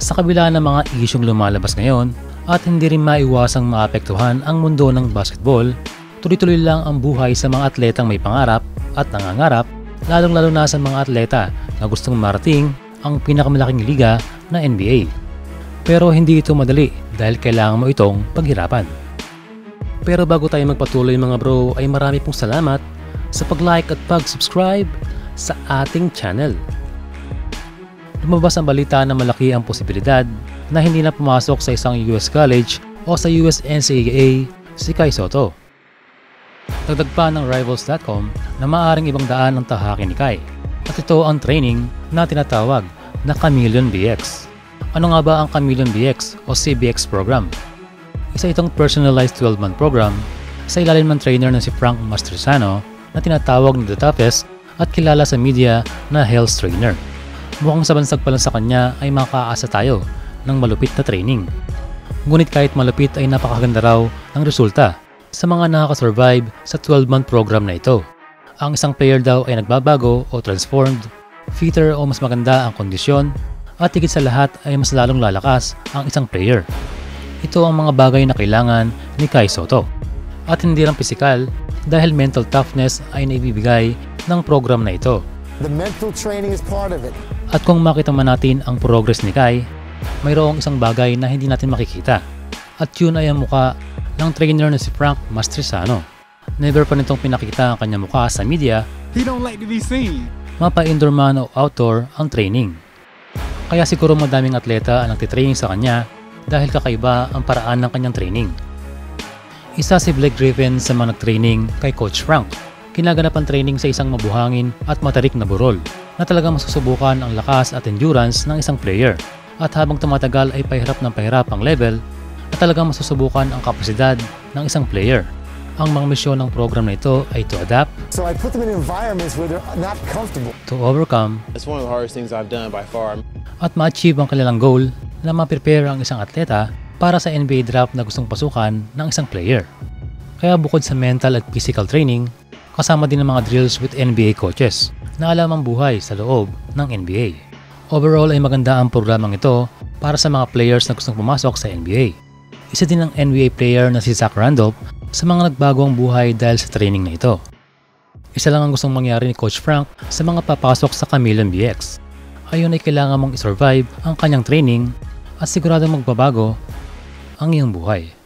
Sa kabila ng mga isyong lumalabas ngayon at hindi rin maiwasang maapektuhan ang mundo ng basketball, tuloy-tuloy lang ang buhay sa mga atletang may pangarap at nangangarap, lalong-lalo na sa mga atleta na gustong marating ang pinakamalaking liga na NBA. Pero hindi ito madali dahil kailangan mo itong paghirapan. Pero bago tayo magpatuloy mga bro, ay marami pong salamat sa pag-like at pag-subscribe sa ating channel. Lumabas ang balita na malaki ang posibilidad na hindi na pumasok sa isang US college o sa US NCAA si Kai Sotto. Dagdag pa ng Rivals.com na maaaring ibang daan ang tahakin ni Kai at ito ang training na tinatawag na Chameleon BX. Ano nga ba ang Chameleon BX o CBX program? Isa itong personalized 12-month program sa ilalim ng trainer na si Frank Mastrosano na tinatawag na The Toughest at kilala sa media na Hell's Trainer. Mukhang sa bansag pa lang sa kanya ay makakaasa tayo ng malupit na training. Ngunit kahit malupit ay napakaganda raw ang resulta sa mga nakaka-survive sa 12-month program na ito. Ang isang player daw ay nagbabago o transformed, fitter o mas maganda ang kondisyon, at higit sa lahat ay mas lalong lalakas ang isang player. Ito ang mga bagay na kailangan ni Kai Sotto. At hindi lang pisikal dahil mental toughness ay naibibigay ng program na ito. The mental training is part of it. At kung makita man natin ang progress ni Kai, mayroong isang bagay na hindi natin makikita. At yun ay ang muka ng trainer na si Frank Mastrosano. Never pa nitong pinakita ang kanyang muka sa media. He don't like to be seen. Mapa-indoor man o outdoor ang training. Kaya siguro madaming atleta ang nagtitraining sa kanya dahil kakaiba ang paraan ng kanyang training. Isa si Blake Griffin sa mga nagtraining kay Coach Frank. Kinaganap ang training sa isang mabuhangin at matarik na burol na talagang masusubukan ang lakas at endurance ng isang player. At habang tumatagal ay pahirap ng pahirap ang level at talagang masusubukan ang kapasidad ng isang player. Ang mga misyon ng program na ito ay to adapt, So I put them in environments where they're not comfortable. to overcome, It's one of the hardest things I've done by far. at ma-achieve ang kanilang goal na ma-prepare ang isang atleta para sa NBA draft na gustong pasukan ng isang player. Kaya bukod sa mental at physical training, kasama din ang mga drills with NBA coaches na alam ang buhay sa loob ng NBA. Overall ay maganda ang programang ito para sa mga players na gustong pumasok sa NBA. Isa din ang NBA player na si Zach Randolph sa mga nagbago ang buhay dahil sa training na ito. Isa lang ang gustong mangyari ni Coach Frank sa mga papasok sa Chameleon BX. Ayon ay kailangan mong isurvive ang kanyang training at siguradong magbabago ang iyong buhay.